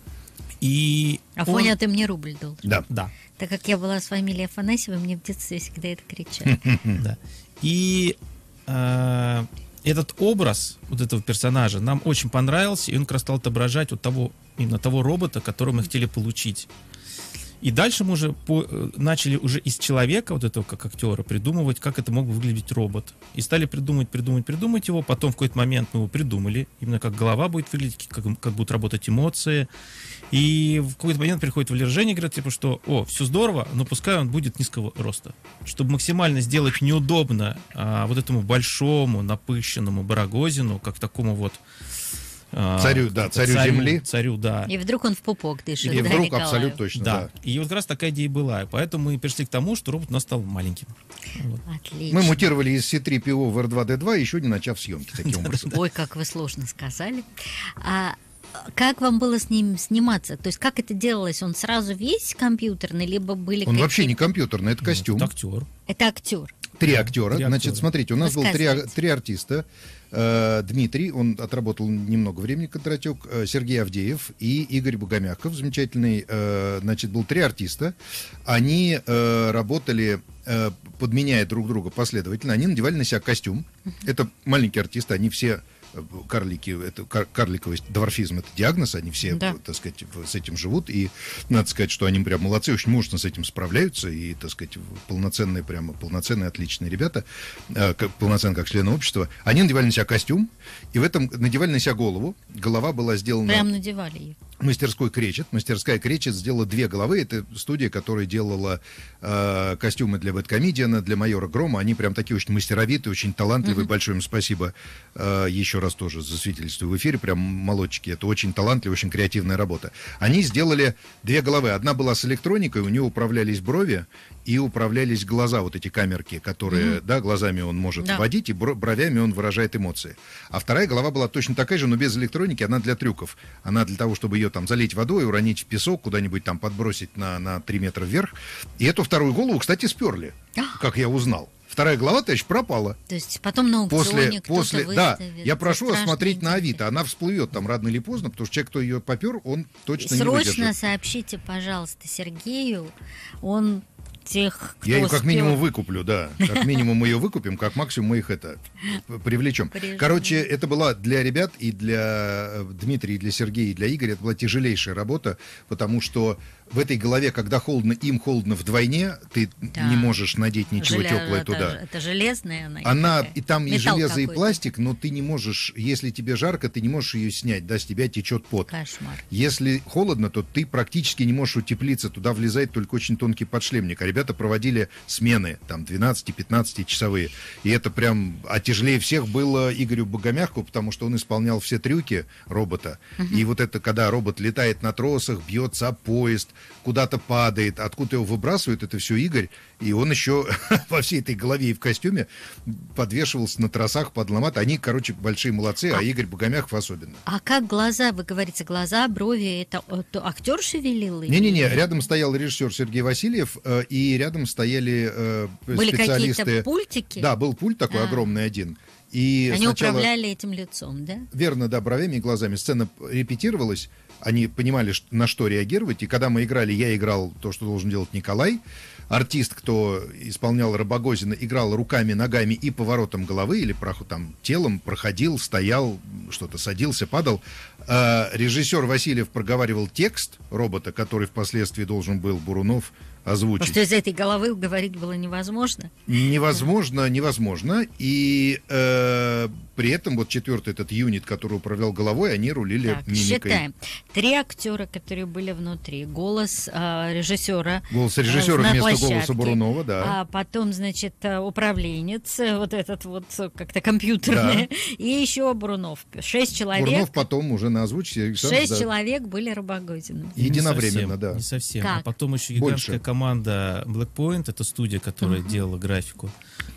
И Афоня, он... ты мне рубль должен. Да. да. Так как я была с фамилией Афанасьева, мне в детстве всегда это кричали. Да. И э, этот образ вот этого персонажа нам очень понравился, и он как раз стал отображать вот того, именно того робота, которого мы хотели получить. И дальше мы уже по, начали уже из человека, вот этого как актера, придумывать, как это мог бы выглядеть робот. И стали придумывать, придумывать, придумывать его. Потом в какой-то момент мы его придумали, именно как голова будет выглядеть, как, как будут работать эмоции. И в какой-то момент приходит Валера Женя и говорит, типа, что, о, все здорово, но пускай он будет низкого роста. Чтобы максимально сделать неудобно а, вот этому большому, напыщенному Барагозину, как такому вот Царю, да, царю, царю земли. Царю, да. И вдруг он в пупок дышит. И да, вдруг Николаю? абсолютно точно, да. да. И вот как раз такая идея была. Поэтому мы пришли к тому, что робот у нас стал маленьким. Вот. Отлично. Мы мутировали из си три пи о в эр два дэ два, еще не начав съемки таким образом. Ой, как вы сложно сказали. А как вам было с ним сниматься? То есть как это делалось? Он сразу весь компьютерный, либо были Он какие-то... вообще не компьютерный, это костюм. Это актер. Это актер. Три актера. Три Значит, актера. смотрите, у нас было три, Рассказывайте. три артиста. Э, Дмитрий, он отработал немного времени, Кондратюк, э, Сергей Авдеев и Игорь Богомягков, замечательный. Э, значит, был три артиста. Они э, работали, э, подменяя друг друга последовательно. Они надевали на себя костюм. Это маленькие артисты, они все... Карлики, это кар- карликовый дворфизм, это диагноз, они все, Да. так сказать, с этим живут, и надо сказать, что они прям молодцы, очень мужественно с этим справляются, и, так сказать, полноценные, прямо полноценные, отличные ребята, э, как, полноценные как члены общества. Они надевали на себя костюм, и в этом надевали на себя голову, голова была сделана... Прям надевали ее. Мастерской Кречет. Мастерская Кречет сделала две головы. Это студия, которая делала э, костюмы для Бэдкомедиана, для Майора Грома. Они прям такие очень мастеровитые, очень талантливые. Uh-huh. Большое им спасибо. Э, еще раз тоже засвидетельствую в эфире. Прям молодчики. Это очень талантливая, очень креативная работа. Они сделали две головы. Одна была с электроникой, у нее управлялись брови и управлялись глаза, вот эти камерки, которые, uh-huh. да, глазами он может Да. водить, и бро- бровями он выражает эмоции. А вторая голова была точно такая же, но без электроники. Она для трюков. Она для того, чтобы ее там залить водой, уронить в песок, куда-нибудь там подбросить на, на три метра вверх. И эту вторую голову, кстати, сперли, как я узнал. Вторая голова, товарищ, пропала. То есть потом на аукционе После, кто-то после, да, выставит. я прошу вас Страшно смотреть на интересно. Авито. Она всплывет там рано или поздно, потому что человек, кто ее попер, он точно не Срочно выдержит. сообщите, пожалуйста, Сергею. Он тех, кто Я ее как успел- минимум выкуплю, да. Как минимум мы ее выкупим, как максимум мы их это привлечем. Прижмем. Короче, это была для ребят и для э, Дмитрия, и для Сергея, и для Игоря, это была тяжелейшая работа, потому что в этой голове, когда холодно, им холодно вдвойне, ты Да. не можешь надеть ничего Желе- теплое это, туда. Это железная она. или Она, какая? и там и Металл железо, и какой-то. пластик, но ты не можешь, если тебе жарко, ты не можешь ее снять, да, с тебя течет пот. Кошмар. Если холодно, то ты практически не можешь утеплиться, туда влезает только очень тонкий подшлемник. А ребята проводили смены, там, двенадцати-пятнадцатичасовые. И это прям, а тяжелее всех было Игорю Богомягкову, потому что он исполнял все трюки робота. И вот это, когда робот летает на тросах, бьется об поезд, куда-то падает, откуда его выбрасывают, это все Игорь. И он еще во всей этой голове и в костюме подвешивался на тросах под ломат. Они, короче, большие молодцы, а Игорь Богомягков особенно. А как глаза, вы говорите, глаза, брови, это, это актер шевелил? или- Не-не-не, рядом стоял режиссер Сергей Васильев, э, и рядом стояли э, Были специалисты. какие-то пультики? Да, был пульт такой А. огромный один. И Они сначала, управляли этим лицом, да? верно, да, бровями и глазами. Сцена репетировалась, они понимали, ш- на что реагировать. И когда мы играли, я играл то, что должен делать Николай. Артист, кто исполнял Рабогозина, играл руками, ногами и поворотом головы или проход, там, телом, проходил, стоял, что-то садился, падал. А режиссер Васильев проговаривал текст робота, который впоследствии должен был Бурунов озвучить. Потому что из этой головы говорить было невозможно. Невозможно, невозможно. И э, при этом вот четвертый этот юнит, который управлял головой, они рулили Так, мимикой. считаем. Три актера, которые были внутри. Голос э, режиссера. Голос э, режиссера на вместо площадке. голоса Бурунова, да. А потом, значит, э, управленец, э, вот этот вот э, как-то компьютерный. И еще Бурунов. Шесть человек. Бурунов потом уже на озвучке. Александр, Шесть да. человек были Рабогозиным. Не Единовременно, совсем, да. Не совсем. Как? А потом еще Больше. гигантская команда Blackpoint, это студия, которая Мгм. делала графику.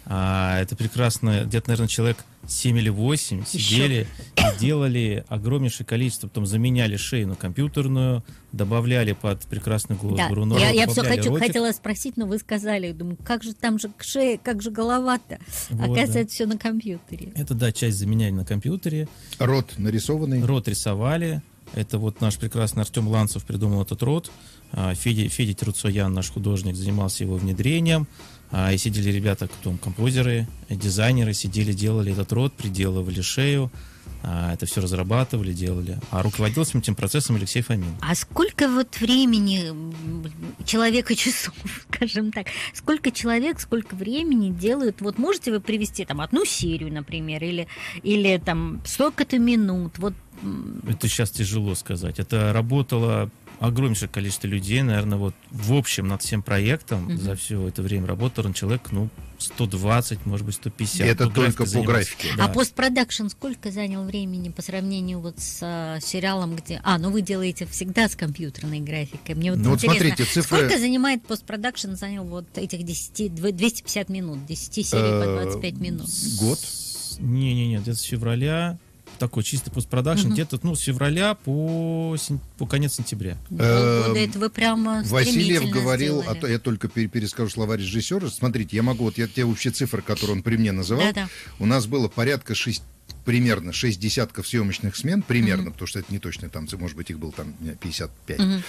А, это прекрасно, где-то, наверное, человек семь или восемь сидели и делали огромнейшее количество, потом заменяли шею на компьютерную, добавляли под прекрасный голос Да, Бурунова, я, я все добавляли хочу, ротик. хотела спросить, но вы сказали, думаю, как же там же шея, как же голова-то? Вот, Оказывается, все на компьютере. Это, да, часть заменяли на компьютере. Рот нарисованный. Рот рисовали. Это вот наш прекрасный Артем Ланцев придумал этот рот. А, Федя, Федя Теруцоян, наш художник, занимался его внедрением. А, И сидели ребята, потом композеры, дизайнеры, сидели, делали этот рот, приделывали шею. А, Это все разрабатывали, делали. А руководил всем этим процессом Алексей Фомин. А сколько вот времени м, человека часов, скажем так, сколько человек, сколько времени делают? Вот можете вы привести там одну серию, например, или, или там столько-то минут? Вот м, Это сейчас тяжело сказать. Это работало огромнейшее количество людей, наверное, вот в общем над всем проектом mm-hmm. за все это время работал человек, ну, сто двадцать, может быть, сто пятьдесят. И это ну, только по графике. Да. А постпродакшн сколько занял времени по сравнению вот с а, сериалом, где... А, ну вы делаете всегда с компьютерной графикой. Мне вот ну, интересно, вот смотрите, цифры... сколько занимает постпродакшн, занял вот этих десять, двести пятьдесят минут, десять серий по двадцать пять минут? Год? Не-не-не, где-то с февраля... Такой чистый постпродакшн, uh-huh. где-то ну, с февраля по, по конец сентября. Полгода, это вы прямо Васильев говорил, сделали. а то я только перескажу слова режиссера. Смотрите, я могу, вот я те общие цифры, которые он при мне называл, Да-да. у нас было порядка шесть, примерно шесть десятков съемочных смен, примерно, uh-huh. потому что это не точно, там, может быть, их было там пятьдесят пять. Uh-huh.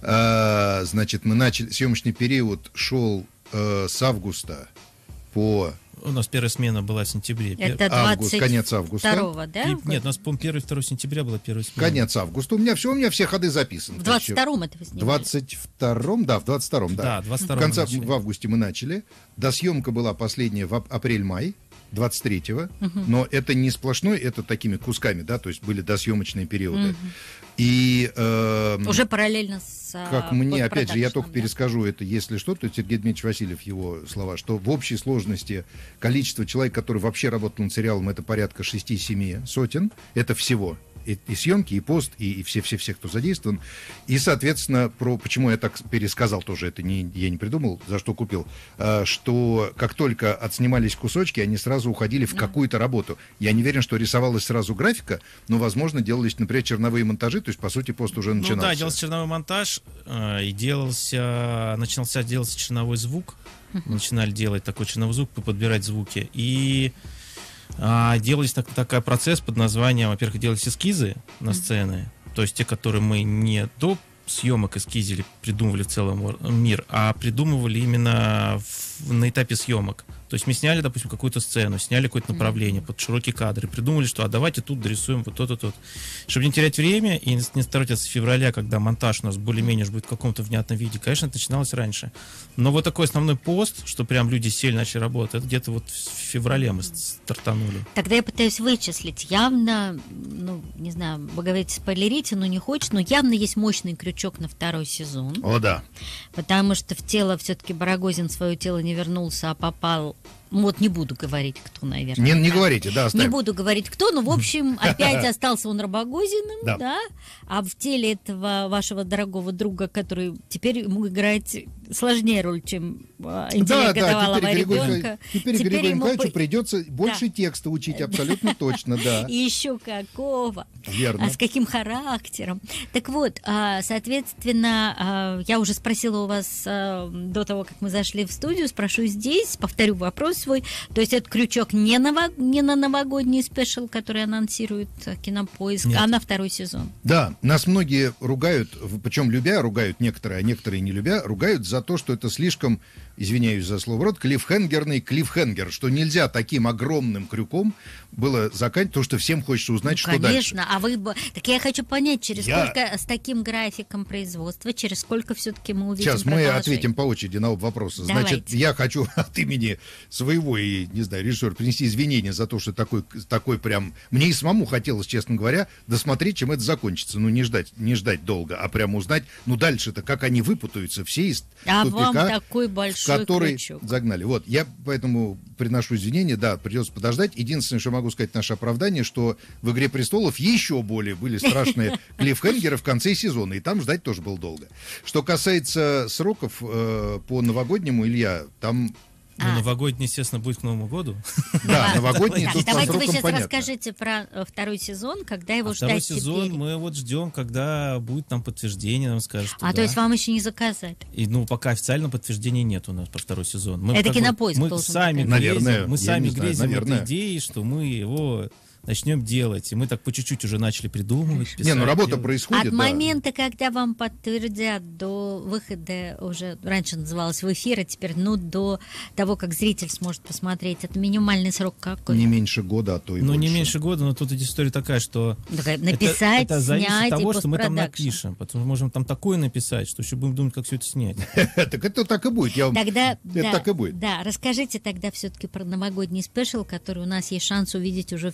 А, значит, мы начали, съемочный период шел э, с августа по... У нас первая смена была в сентябре. Это август, конец августа. второго, да? И, нет, у нас, по-моему, первое и второе сентября была первая смена. Конец августа. У меня все, у меня все ходы записаны. В двадцать втором это вы снимали? В двадцать втором, да, в двадцать втором, да. Да, двадцать втором в конце, в августе мы начали. Досъемка была последняя в апрель-май двадцать третьего. Uh-huh. Но это не сплошной, это такими кусками, да, то есть были досъемочные периоды. Uh-huh. И... Э, Уже параллельно с... Как мне, опять же, я только да? перескажу это, если что, то Сергей Дмитриевич Васильев, его слова, что в общей сложности количество человек, которые вообще работают над сериалом, это порядка шесть-семь сотен, это всего. И, и съемки, и пост, и все-все-все, кто задействован. И, соответственно, про почему я так пересказал тоже, это не, я не придумал, за что купил, а, что как только отснимались кусочки, они сразу уходили в да. какую-то работу. Я не уверен, что рисовалась сразу графика, но, возможно, делались, например, черновые монтажи, то есть, по сути, пост уже начинался. Ну да, делался черновой монтаж, э, и делался, начинался делаться черновой звук. Uh-huh. Начинали делать такой черновой звук, подбирать звуки. И... А, делались так, такой процесс под названием, во-первых, делались эскизы на сцены, mm-hmm. то есть те, которые мы не до съемок эскизили, придумывали в целом мир, а придумывали именно в, на этапе съемок. То есть мы сняли, допустим, какую-то сцену, сняли какое-то направление под широкие кадры, придумали, что а давайте тут дорисуем вот то-то, то-то. Чтобы не терять время и не стараться с февраля, когда монтаж у нас более-менее уже будет в каком-то внятном виде, конечно, это начиналось раньше. Но вот такой основной пост, что прям люди сели, начали работать, это где-то вот в феврале мы стартанули. Тогда я пытаюсь вычислить. Явно, ну, не знаю, вы говорите, спойлерите, но не хочется, но явно есть мощный крючок на второй сезон. О, да. Потому что в тело все-таки Барагозин в свое тело не вернулся, а попал... Вот не буду говорить, кто, наверное. Не, не говорите, да, оставим. Не буду говорить, кто, но, в общем, опять остался он Рабогозиным, да. да, а в теле этого вашего дорогого друга, который теперь ему играть сложнее роль, чем интеллектуального да, да, ребенка. Теперь, теперь Григорию Николаевичу по... придется больше да. текста учить, абсолютно точно, да. И еще какого. Верно. А с каким характером. Так вот, соответственно, я уже спросила у вас до того, как мы зашли в студию, спрошу здесь, повторю вопрос свой. То есть этот крючок не, ново... не на новогодний спешл, который анонсирует Кинопоиск, Нет. а на второй сезон. Да, нас многие ругают, причем любя, ругают некоторые, а некоторые не любя, ругают за то, что это слишком, извиняюсь за слово рот, клиффхенгерный клиффхенгер, что нельзя таким огромным крюком было заканчивать, потому что всем хочется узнать, ну, что конечно. дальше. Конечно, а вы бы... Так я хочу понять, через я... сколько с таким графиком производства, через сколько все-таки мы увидим Сейчас мы ответим по очереди на оба вопроса. Давайте. Значит, я хочу от имени своего и, не знаю, режиссера принести извинения за то, что такой, такой прям... Мне и самому хотелось, честно говоря, досмотреть, чем это закончится. Ну, не ждать, не ждать долго, а прямо узнать, ну, дальше-то, как они выпутаются все из а тупика, вам такой большой в который крючок. Загнали. Вот, я поэтому приношу извинения, да, придется подождать. Единственное, что могу сказать, наше оправдание, что в «Игре престолов» еще более были страшные клиффхенгеры в конце сезона, и там ждать тоже было долго. Что касается сроков э, по новогоднему, Илья, там... Ну, а. новогодний, естественно, будет к Новому году. Да, новогодний тут по Давайте вы сейчас понятно. Расскажите про второй сезон, когда его а ждать второй сезон теперь. Мы вот ждем, когда будет там подтверждение, нам скажут, что А да. то есть вам еще не заказать? И, ну, пока официально подтверждения нет у нас про второй сезон. Мы, Это Кинопоиск мы должен сами быть. грезим, Наверное, мы сами не знаю, грезим наверное. этой идеей, что мы его начнем делать. И мы так по чуть-чуть уже начали придумывать, писать. Не, ну работа делать. происходит, От да. момента, когда вам подтвердят до выхода, уже раньше называлось в эфир, а теперь, ну, до того, как зритель сможет посмотреть, это минимальный срок какой? Не меньше года, а то и Ну, больше. не меньше года, но тут история такая, что Такая, написать, это, это зависит снять от того, и что мы там постпродакшн. напишем. Потому что мы можем там такое написать, что еще будем думать, как все это снять. Так это так и будет. Я вам... Тогда, Это да, так и будет. Да, расскажите тогда все-таки про новогодний спешл, который у нас есть шанс увидеть уже все-таки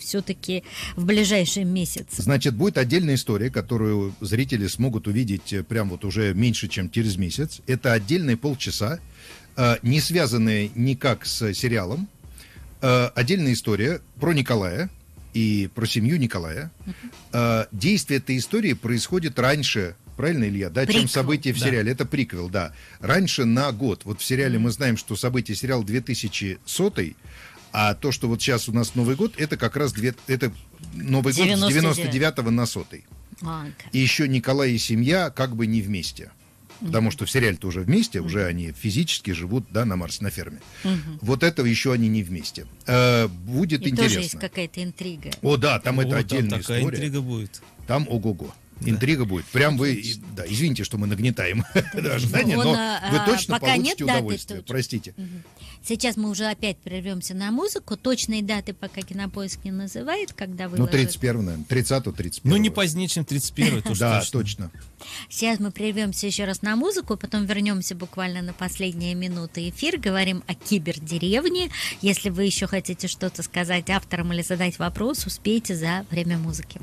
все-таки в ближайший месяц? Значит, будет отдельная история, которую зрители смогут увидеть прям вот уже меньше, чем через месяц. Это отдельные полчаса, не связанные никак с сериалом. Отдельная история про Николая и про семью Николая. Uh-huh. Действие этой истории происходит раньше, правильно, Илья, да, приквел, чем события в сериале. Да. Это приквел, да. Раньше на год. Вот в сериале uh-huh. мы знаем, что события сериала две тысячи сотый, а то, что вот сейчас у нас Новый год, это как раз две, это Новый год с девяносто девятого на сотый. Uh-huh. И еще Николай и семья как бы не вместе. Потому что в сериале-то уже вместе, mm-hmm. уже они физически живут, да, на Марсе, на ферме. Mm-hmm. Вот этого еще они не вместе. Э, будет и интересно. Тоже есть какая-то интрига. О, да, там О, это отдельная там такая история. Интрига будет. Там ого-го. Да. Интрига будет. Прям вы, да, извините, что мы нагнетаем ожидания, но вы точно получите удовольствие. Простите. Сейчас мы уже опять прервемся на музыку. Точные даты пока Кинопоиск не называет, когда выложат. Ну, тридцать первого, наверное. тридцатого, тридцать первого. Ну, не позднее, чем тридцать первого. Да, точно. Сейчас мы прервемся еще раз на музыку, потом вернемся буквально на последние минуты эфир. Говорим о кибердеревне. Если вы еще хотите что-то сказать авторам или задать вопрос, успейте за время музыки.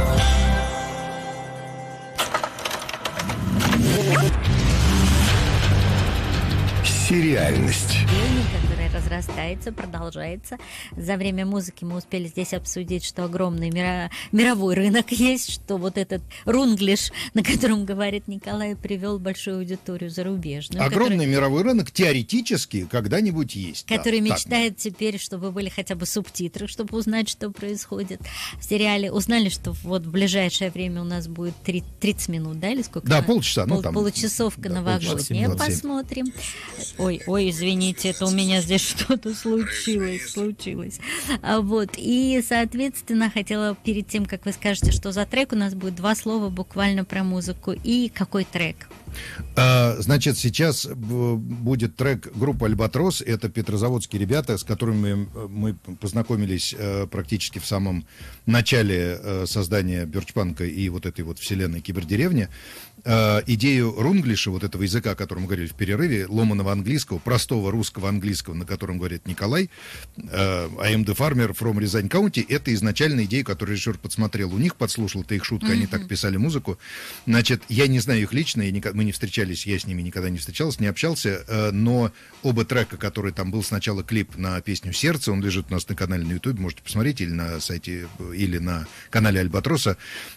Сериальность. Которая разрастается, продолжается. За время музыки мы успели здесь обсудить, что огромный мира... мировой рынок есть, что вот этот рунглиш, на котором говорит Николай, привел большую аудиторию зарубежную. Огромный который... мировой рынок теоретически когда-нибудь есть. Который да, мечтает так, теперь, чтобы были хотя бы субтитры, чтобы узнать, что происходит в сериале. Узнали, что вот в ближайшее время у нас будет тридцать минут, да, или сколько? Да, полчаса. Пол, ну, там, получасовка да, новогодняя. Посмотрим. Ой, ой, извините, это у меня здесь что-то случилось, случилось. А вот, и, соответственно, хотела перед тем, как вы скажете, что за трек, у нас будет два слова буквально про музыку. И какой трек? Значит, сейчас будет трек группы «Альбатрос». Это петрозаводские ребята, с которыми мы познакомились практически в самом начале создания Бёрчпанка и вот этой вот вселенной кибердеревни. Идею рунглиша, вот этого языка, о котором мы говорили в перерыве, ломаного английского, простого русского английского, на котором говорит Николай, I am the farmer from Рязань County, это изначально идея, которую режиссер подсмотрел у них, подслушал, это их шутка, mm-hmm. они так писали музыку. Значит, я не знаю их лично, я никогда, мы не встречались, я с ними никогда не встречался, не общался, но оба трека, которые там был сначала клип на песню «Сердце», он лежит у нас на канале на YouTube, можете посмотреть, или на сайте, или на канале Альбатроса,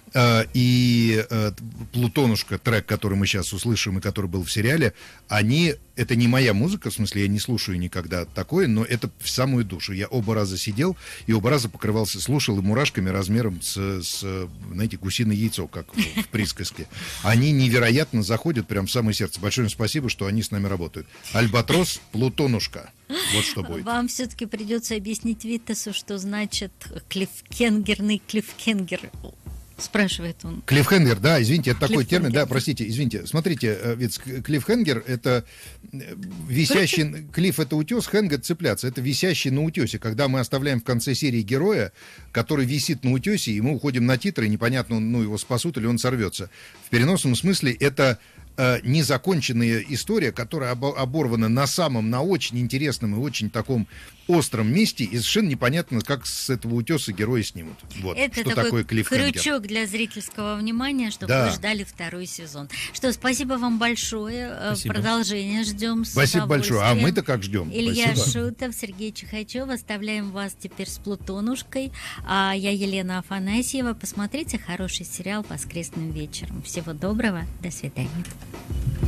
и «Плутонушка», трек, который мы сейчас услышим и который был в сериале, они, это не моя музыка, в смысле, я не слушаю никогда такое, но это в самую душу. Я оба раза сидел и оба раза покрывался, слушал и мурашками размером с, с знаете, гусиное яйцо, как в, в присказке. Они невероятно заходят прям в самое сердце. Большое им спасибо, что они с нами работают. «Альбатрос», «Плутонушка». Вот что будет. Вам все-таки придется объяснить Витасу, что значит клиффхенгерный клиффхенгер. Спрашивает он. Клиффхенгер, да, извините, это такой термин, да, простите, извините. Смотрите, ведь клиффхенгер — это висящий, клифф — это утес, хенгер — цепляться, это висящий на утесе, когда мы оставляем в конце серии героя, который висит на утесе, и мы уходим на титры, и непонятно, ну, его спасут или он сорвется. В переносном смысле это незаконченная история, которая оборвана на самом, на очень интересном и очень таком остром месте, и совершенно непонятно, как с этого утеса герои снимут. Вот. Это что такой такое клиффхенгер. Крючок для зрительского внимания, чтобы да. вы ждали второй сезон. Что, спасибо вам большое. Спасибо. Продолжение ждем. Спасибо большое. А мы-то как ждем? Илья спасибо. Шутов, Сергей Чихачев. Оставляем вас теперь с Плутонушкой. А я Елена Афанасьева. Посмотрите хороший сериал «Воскресным вечером». Всего доброго. До свидания.